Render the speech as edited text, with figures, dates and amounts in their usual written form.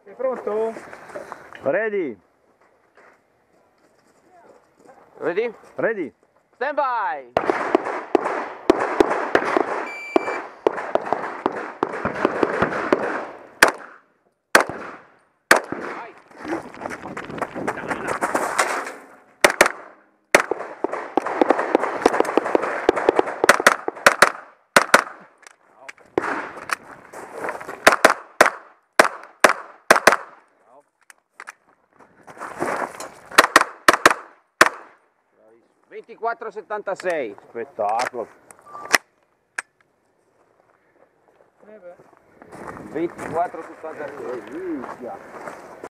Sei pronto? Ready? Ready? Ready? Stand by! Vai. 24,76. Spettacolo. 24,76.